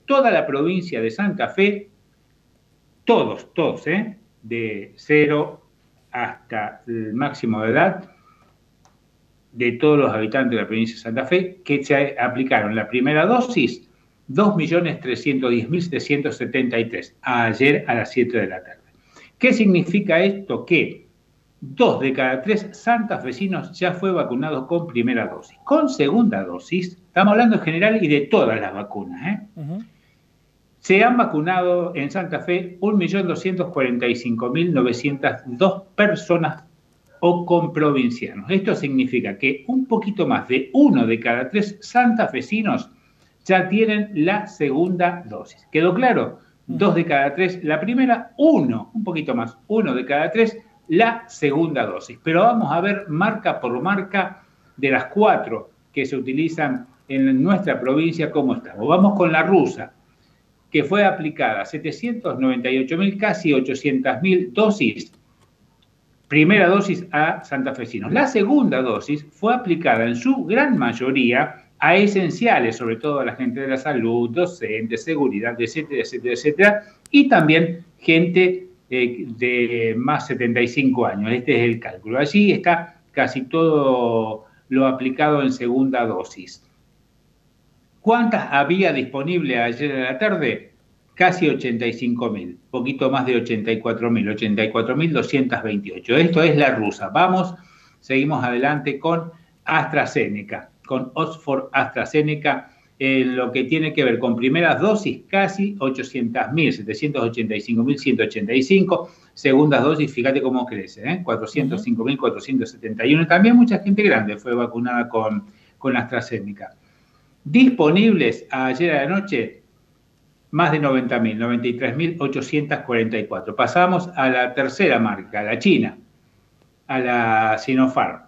toda la provincia de Santa Fe, todos, de 0 hasta el máximo de edad, de todos los habitantes de la provincia de Santa Fe, que se aplicaron la primera dosis, 2.310.773, ayer a las 7 de la tarde. ¿Qué significa esto? Que 2 de cada 3 santafesinos ya fue vacunado con primera dosis. Con segunda dosis, estamos hablando en general y de todas las vacunas, se han vacunado en Santa Fe 1.245.902 personas o con provincianos. Esto significa que un poquito más de 1 de cada 3 santafesinos ya tienen la segunda dosis. ¿Quedó claro? 2 de cada 3 la primera, un poquito más, 1 de cada 3 la segunda dosis. Pero vamos a ver marca por marca de las 4 que se utilizan en nuestra provincia cómo estamos. Vamos con la rusa, que fue aplicada 798.000, casi 800.000 dosis. Primera dosis a santafesinos. La segunda dosis fue aplicada en su gran mayoría a esenciales, sobre todo a la gente de la salud, docentes, seguridad, etcétera, etcétera, etcétera, y también gente de más 75 años. Este es el cálculo. Allí está casi todo lo aplicado en segunda dosis. ¿Cuántas había disponible ayer en la tarde? Casi 85.000, poquito más de 84.000, 84.228. Esto es la rusa. Vamos, seguimos adelante con AstraZeneca, con Oxford AstraZeneca, lo que tiene que ver con primeras dosis, casi 800.000, 785.185, segundas dosis, fíjate cómo crece, 405.471, también mucha gente grande fue vacunada con AstraZeneca. Disponibles ayer a la noche, más de 90.000, 93.844. Pasamos a la tercera marca, la China, a la Sinopharm.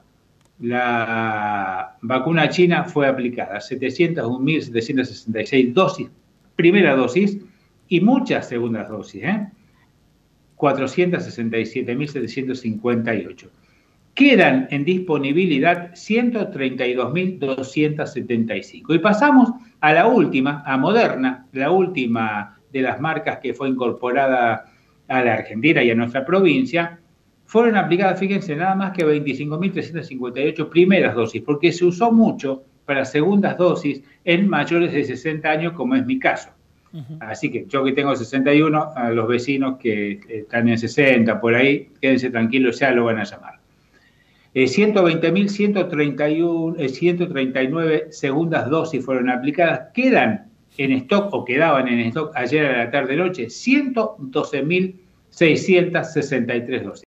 La vacuna china fue aplicada 701.766 dosis, primera dosis, y muchas segundas dosis, 467.758. Quedan en disponibilidad 132.275. Y pasamos a la última, a Moderna, la última de las marcas que fue incorporada a la Argentina y a nuestra provincia. Fueron aplicadas, fíjense, nada más que 25.358 primeras dosis, porque se usó mucho para segundas dosis en mayores de 60 años, como es mi caso. Así que yo que tengo 61, a los vecinos que están en 60, por ahí, quédense tranquilos, ya lo van a llamar. 120.139 segundas dosis fueron aplicadas. Quedan en stock o quedaban en stock ayer a la tarde-noche 112.663 dosis.